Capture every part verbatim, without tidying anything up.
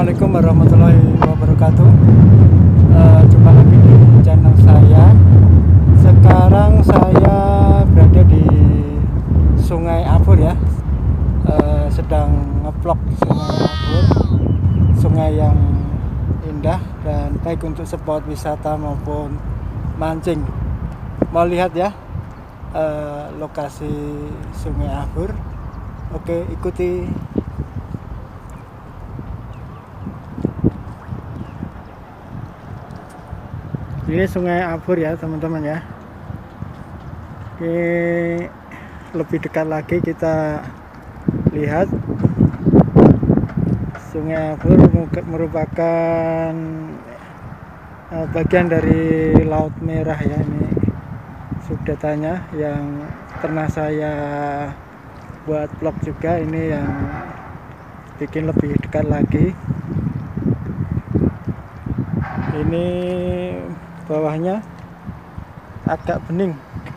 Assalamualaikum warahmatullahi wabarakatuh. Uh, jumpa lagi di channel saya. Sekarang saya berada di Sungai Abur ya. Uh, sedang ngevlog Sungai Abur, sungai yang indah dan baik untuk spot wisata maupun mancing. Mau lihat ya uh, lokasi Sungai Abur? Oke, ikuti. Ini Sungai Abur ya teman-teman ya. Ini lebih dekat lagi kita lihat. Sungai Abur merupakan bagian dari Laut Merah ya. Ini subdatannya yang pernah saya buat vlog juga. Ini yang bikin lebih dekat lagi. Ini bawahnya agak bening,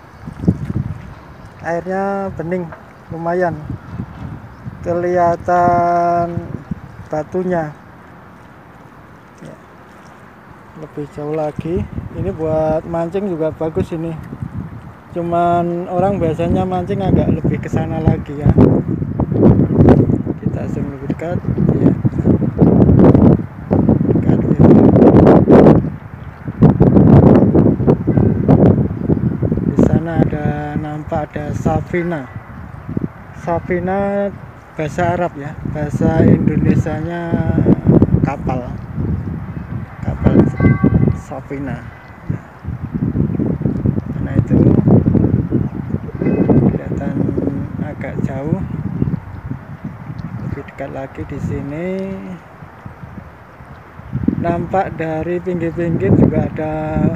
airnya bening, lumayan kelihatan batunya ya. Lebih jauh lagi ini buat mancing juga bagus ini, cuman orang biasanya mancing agak lebih ke sana lagi ya. Kita zoom lebih dekat ya. Ada nampak ada Safina. Safina bahasa Arab ya, bahasa Indonesianya kapal. Kapal Safina. Nah itu kelihatan agak jauh. Lebih dekat lagi di sini. Nampak dari pinggir-pinggir juga ada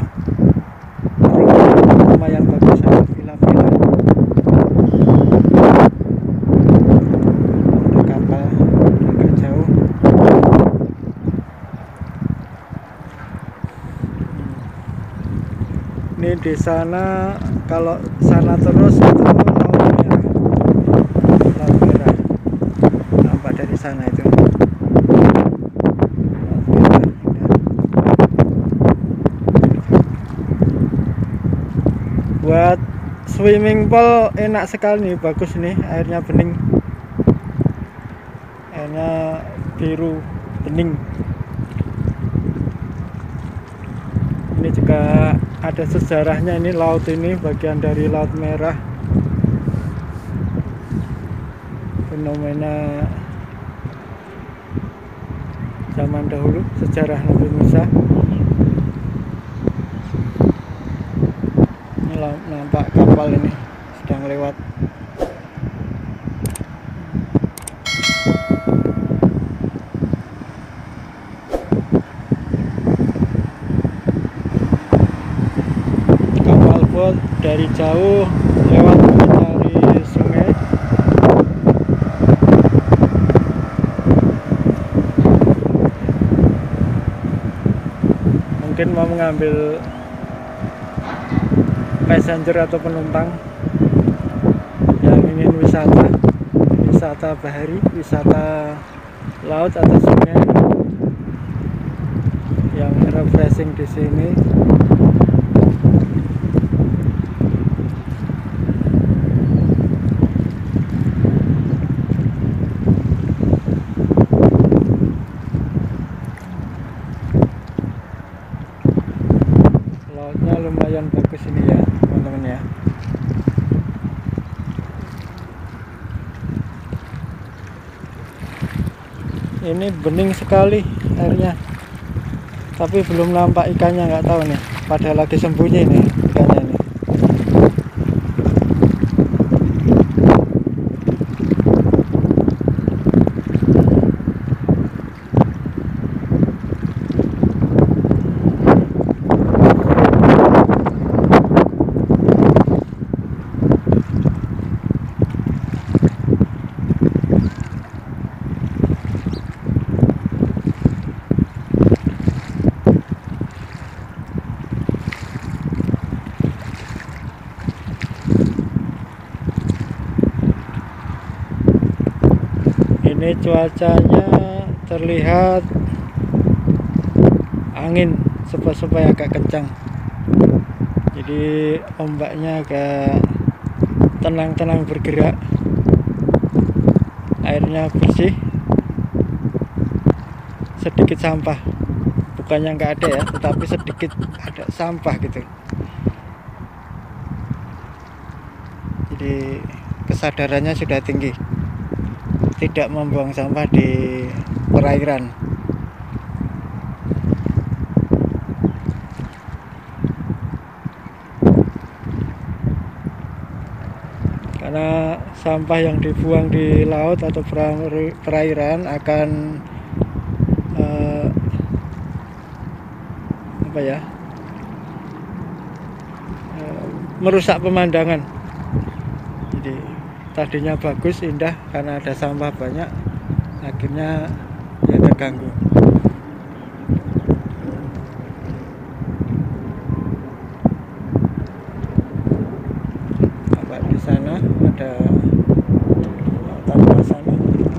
lumayan bagus, ada villa-villa, ada kapal agak jauh. Ini di sana, kalau sana terus itu Laut Merah, Laut Merah nampak dari sana itu. Buat swimming pool enak sekali nih, bagus nih, airnya bening, airnya biru bening. Ini juga ada sejarahnya, ini laut ini bagian dari Laut Merah, fenomena zaman dahulu, sejarah Nabi Musa. Nampak kapal ini sedang lewat. Kapal bot dari jauh lewat dari sungai. Mungkin mau mengambil passenger atau penumpang yang ingin wisata, wisata bahari, wisata laut atau sungai, yang refreshing di sini. Lautnya lumayan bagus ini ya teman-teman ya. Ini bening sekali airnya, tapi belum nampak ikannya, nggak tahu nih, padahal lagi sembunyi nih ikannya ini. Ini cuacanya terlihat angin sepoi-sepoi agak kencang, jadi ombaknya agak tenang-tenang bergerak, airnya bersih, sedikit sampah, bukannya nggak ada ya, tetapi sedikit ada sampah gitu. Jadi kesadarannya sudah tinggi, tidak membuang sampah di perairan. Karena sampah yang dibuang di laut atau perairan akan eh, apa ya eh, merusak pemandangan. Jadi tadinya bagus, indah, karena ada sampah banyak, akhirnya ya terganggu. Apa di sana ada lautan bawah sana.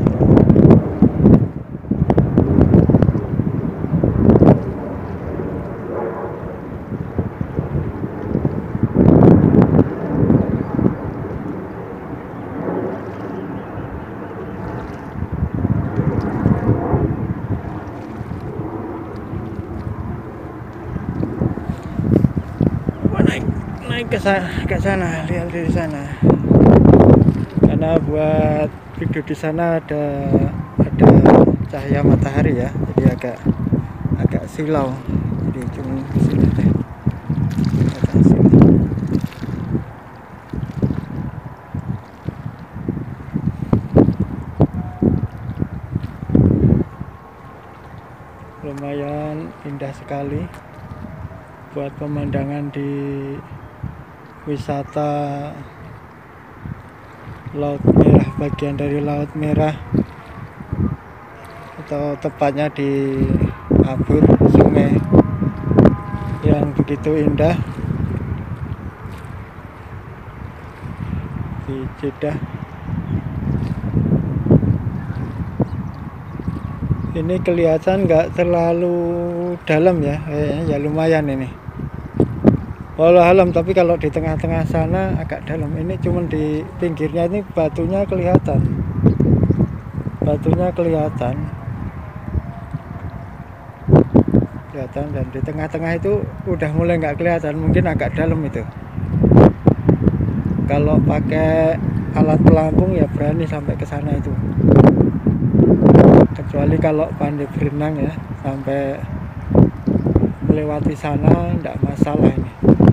Naik ke sana, ke sana, lihat dari sana. Karena buat video di sana ada ada cahaya matahari ya, jadi agak agak silau. Jadi cuma di sini deh. Lumayan indah sekali buat pemandangan di wisata Laut Merah, bagian dari Laut Merah, atau tepatnya di Abur, sungai yang begitu indah di Jeddah. Ini kelihatan nggak terlalu dalam ya, eh, ya lumayan ini. Walau alam, tapi kalau di tengah-tengah sana agak dalam. Ini cuman di pinggirnya ini batunya kelihatan, batunya kelihatan, kelihatan, dan di tengah-tengah itu udah mulai nggak kelihatan, mungkin agak dalam itu. Kalau pakai alat pelampung ya berani sampai ke sana itu. Kecuali kalau pandai berenang ya, sampai melewati sana tidak masalah ini.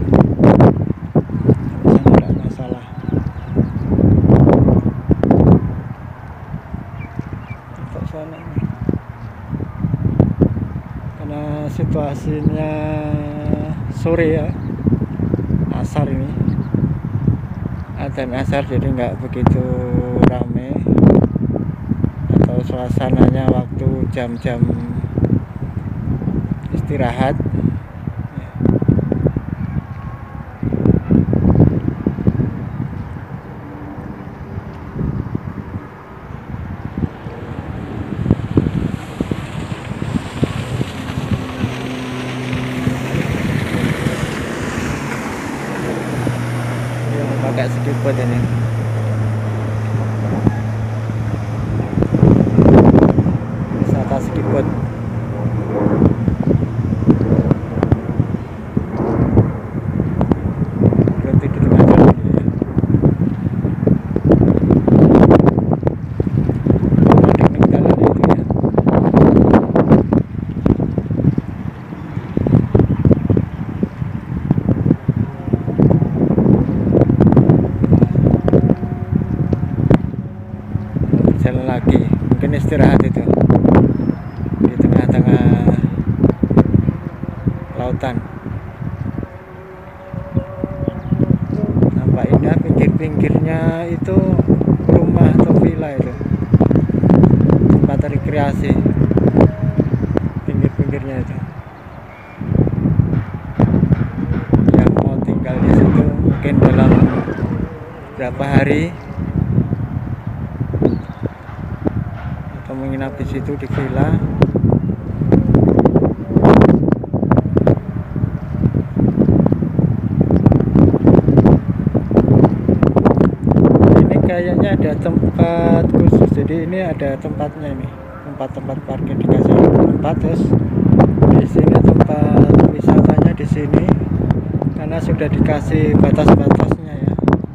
Tidak masalah. Untuk sana ini. Karena situasinya sore ya, asar ini. Adzan asar, jadi nggak begitu rame. Atau suasananya waktu jam-jam istirahat. Yang pakai speedboat ini. Wisata speedboat. Jalan lagi, mungkin istirahat itu di tengah-tengah lautan. Nampak indah, pinggir-pinggirnya itu rumah atau villa, itu tempat rekreasi, pinggir-pinggirnya itu. Yang mau tinggal di situ mungkin dalam berapa hari menginap di situ di villa. Ini kayaknya ada tempat khusus, jadi ini ada tempatnya, ini tempat-tempat parkir dikasih tempat. Terus di sini tempat wisatanya di sini karena sudah dikasih batas-batasnya ya,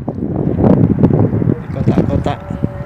di kotak-kotak.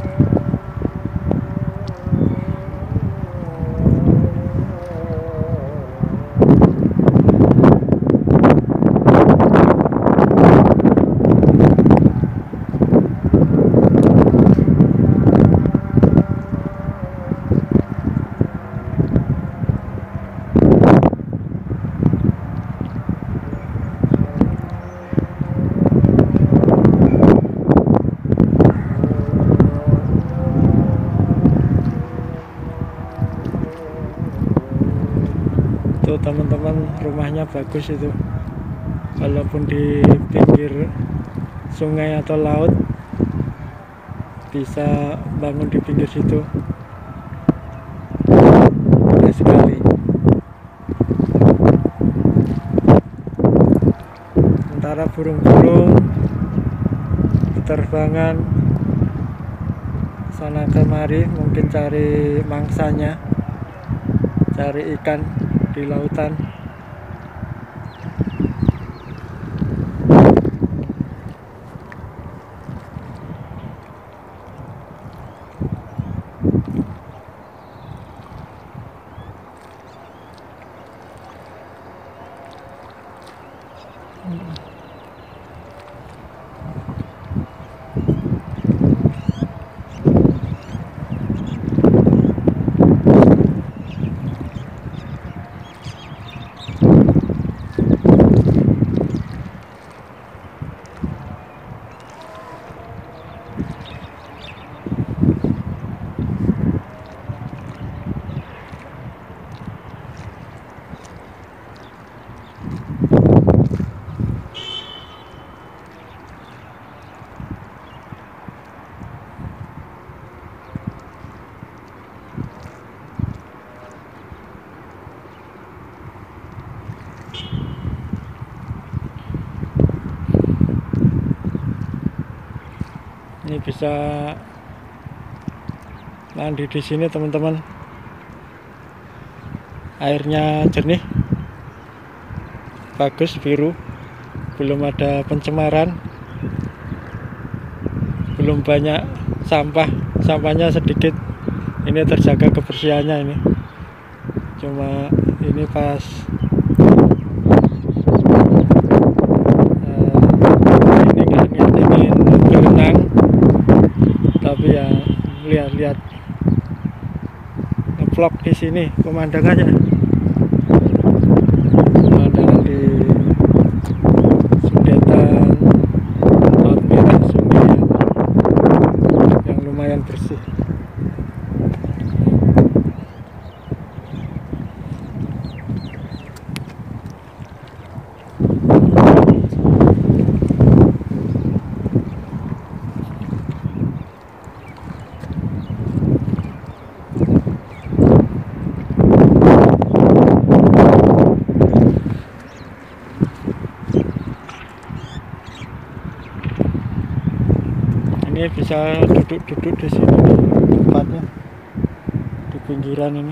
Tuh teman-teman, rumahnya bagus itu, walaupun di pinggir sungai atau laut bisa bangun di pinggir situ. Indah sekali. Sementara burung-burung berterbangan sana kemari, mungkin cari mangsanya, cari ikan di lautan. Ini bisa mandi di sini teman-teman. Airnya jernih, bagus, biru, belum ada pencemaran, belum banyak sampah, sampahnya sedikit. Ini terjaga kebersihannya ini. Cuma ini pas uh, ini kan niat ingin berenang, tapi ya lihat-lihat ngevlog di sini pemandangannya, pemandangan di sundetan laut merah, sungai yang, yang lumayan bersih. Ini bisa duduk-duduk di sini tempatnya, di pinggiran ini.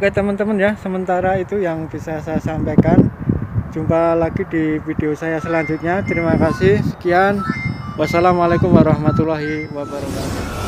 Oke teman-teman ya, sementara itu yang bisa saya sampaikan. Jumpa lagi di video saya selanjutnya. Terima kasih, sekian. Wassalamualaikum warahmatullahi wabarakatuh.